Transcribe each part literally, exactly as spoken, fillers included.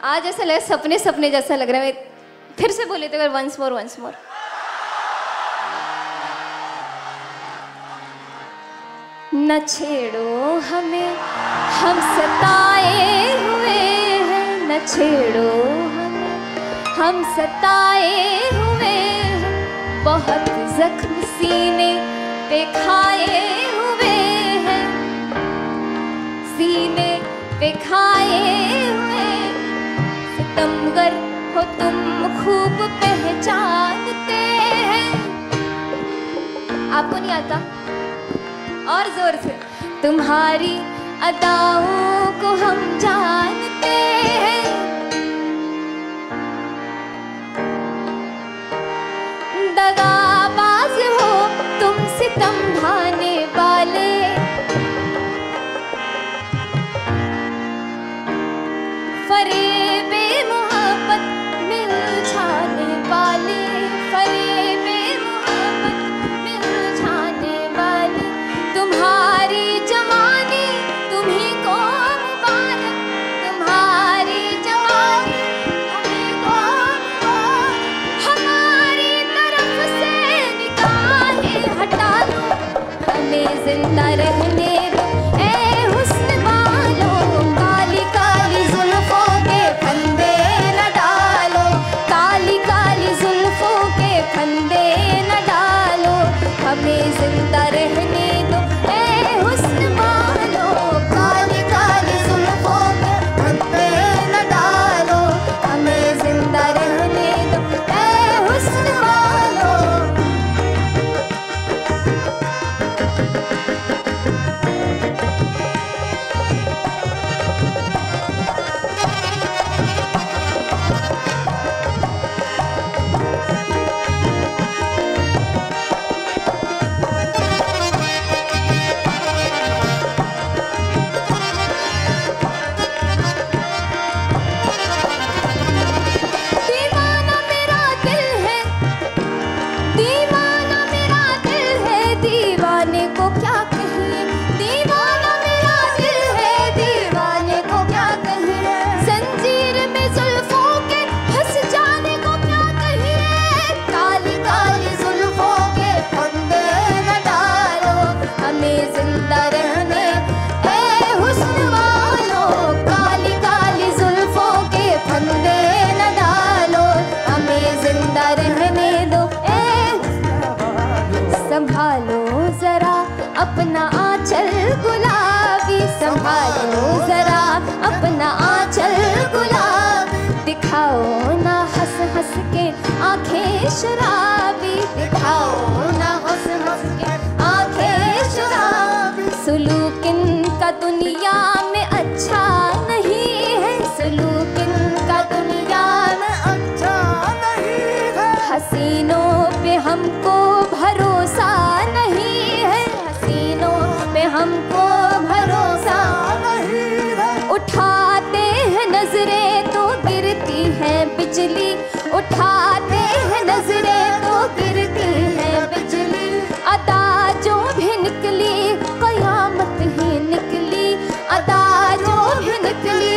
आज ऐसा लगा सपने सपने जैसा लग रहा है। फिर से बोले तो वंस मोर वंस मोर। न छेड़ो हमें हम सताए हुए हैं, न छेड़ो हमें हम सताए हुए हैं, बहुत जख्म सीने पे खाए हुए हैं, सीने पे खाए हुए। सितमगर हो तुम खूब पहचानते हैं। आपको नहीं आता? और जोर से। तुम्हारी अदाओं को हम जानते हैं, दगाबाज हो तुम सितम ढाने वाले, फरेबे मोहब्बत में उलझाने वाले, फरेबे मोहब्बत में उलझाने वाले। तुम्हारी जवानी तुम्ही को मुबारक, तुम्हारी जवानी तुम्ही को मुबारक। हमारी तरफ से निगाहें हटा लो, हमें जिंदा रहने दो ए हुस्न वालों। काली काली जुल्फों के फंदे न डालो, काली काली जुल्फों के फंदे न डालो, हमें जिंदा रहने दो ए हुस्न वालों। काली काली जुल्फों के फंदे न डालो, हमें जिंदा रहने दो ए हुस्न वालों। दीवाना मेरा दिल है, दीवाना मेरा दिल है, दीवाने को क्या कहिए। दीवाना मेरा दिल है, दीवाने को क्या कहिए। जंजीर में जुल्फों के फंस जाने को क्या कहिए। काली काली जुल्फों के फंदे न डालो, हमें जिंदा रहने ए हुस्न वालों। काली काली जुल्फों के फंदे न डालो, हमें जिंदा रहने दो ए। संभालो जरा अपना आंचल गुलाबी, संभालो जरा अपना आंचल गुलाबी। दिखाओ ना हंस हंस के आंखें शराबी, दिखाओ ना हंस हंस के आंखें शराबी। सुलूक इनका दुनिया में अच्छा नहीं है, सुलूक इनका दुनिया में अच्छा नहीं है। हसीनों पे हमको भरोसा नहीं है, हसीनों पे हमको भरोसा नहीं है। उठाते हैं नजरें तो गिरती है बिजली, उठाते हैं नजरें तो गिरती है बिजली। अदा जो भी निकली कयामत ही निकली, अदा जो भी निकली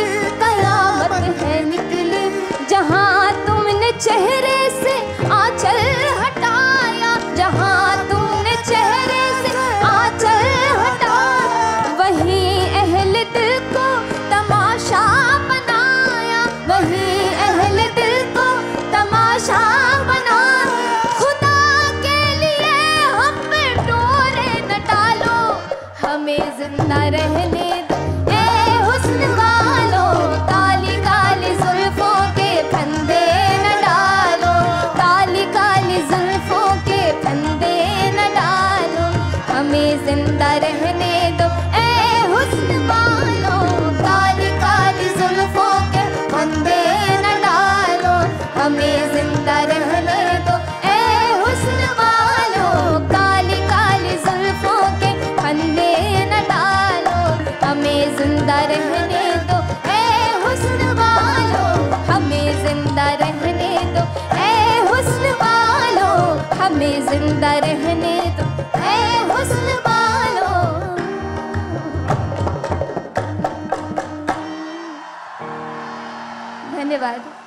कयामत है निकली। जहाँ तुमने चेहरे से आंचल हटाया, जहाँ तुमने चेहरे से आंचल हटाया, वहीं अहले दिल को तमाशा बनाया, वहीं अहले दिल को तमाशा बनाया। खुदा के लिए हम पे डोरे न डालो, हमें जिंदा रहने दो ए हुस्न वालों। काली काली जुल्फों के फंदे न डालो, काली काली जुल्फों के फंदे न डालो, हमें जिंदा रहने दो ए हुस्न वालों। काली काली जुल्फों के फंदे न डालो, हमें जिंदा रहने दो ए हुस्न वालों। काली काली जुल्फों के फंदे न डालो, हमें जिंदा रहने दो ए हुस्न वालों, हमें जिंदा रहने दो ए हुस्न वालों, हमें जिंदा रहने दो ए हुस्न वालों। धन्यवाद।